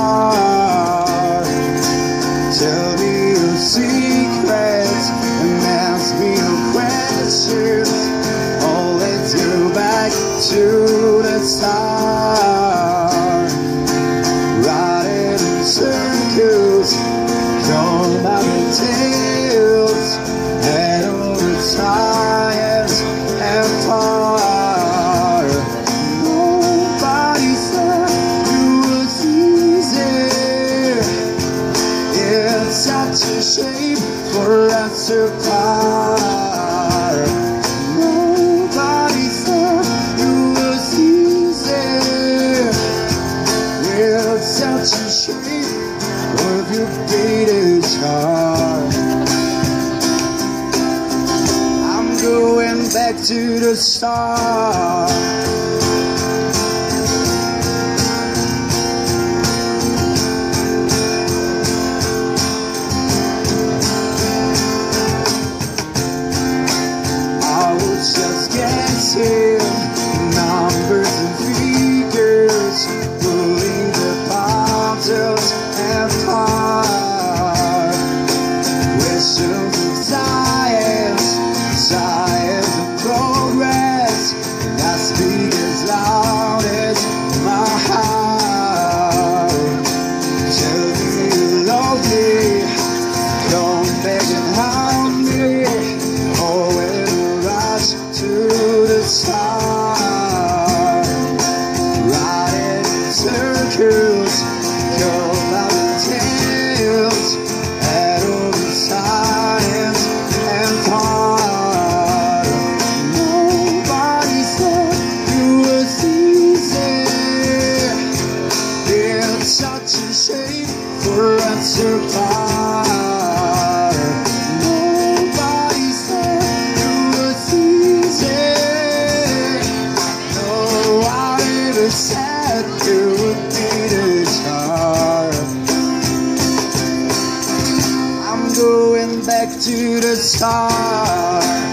start. Tell me your secrets and ask me no questions. Oh, let's go back to the start. Riding in circles, going by the tails, head over tires and far. Nobody said it was easy. It's such a shame for us to part. Nobody said it was easy. It's such a shame of your beating heart. I'm going back to the start. Just guessing numbers and figures, pulling the bottles and apart. Questions of science, science of progress, that speak as loud as my heart. Tell me you love me, don't beg and hound me. Oh, to the start, riding in circles, go by the tails, head over sides and far. Nobody said it was easy. It's such a shame for us to part. Nobody said it was easy. Sad you would be this hard. I'm going back to the start.